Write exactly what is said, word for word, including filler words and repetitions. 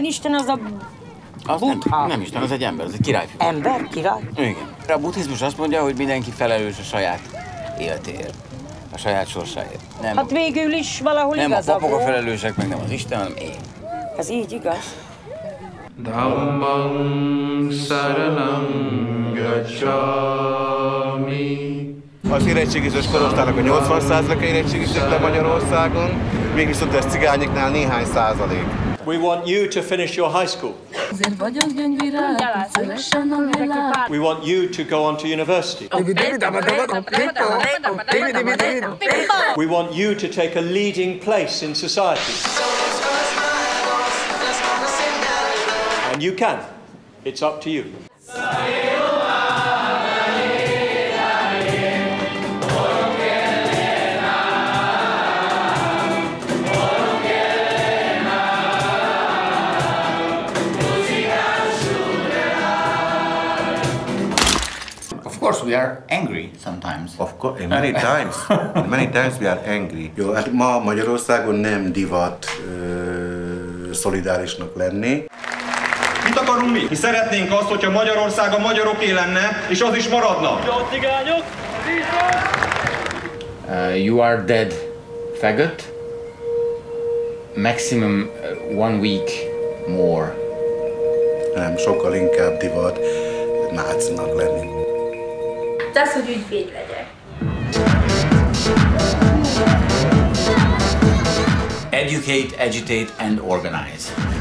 Isten az a Az Buddha? nem, nem Isten, az egy ember, az egy királyfigura. Ember? Király? Igen. A buddhizmus azt mondja, hogy mindenki felelős a saját életéért, a saját sorsáért. Nem, Hát végül is valahol nem a igaza papok a volt. felelősek, meg nem az Isten, hanem én. Ez így igaz? Dhammam saranam gacchami. Az érettségizős korosztálynak a nyolcvan százaléka érettségizett le Magyarországon, még viszont ez cigányoknál néhány százalék. We want you to finish your high school. We want you to go on to university. We want you to take a leading place in society. And you can. It's up to you. Of course we are angry sometimes. Of course, many times. Many times we are angry. Jó, hát ma Magyarországon nem divat ö, szolidárisnak lenni. Mit akarunk mi? Mi szeretnénk azt, hogyha Magyarország a magyaroké lenne, és az is maradna. Uh, you are dead, faggot. Maximum uh, one week more. Nem, sokkal inkább divat nácinak lenni. De az, hogy ügyvéd legyek. Educate, agitate and organize.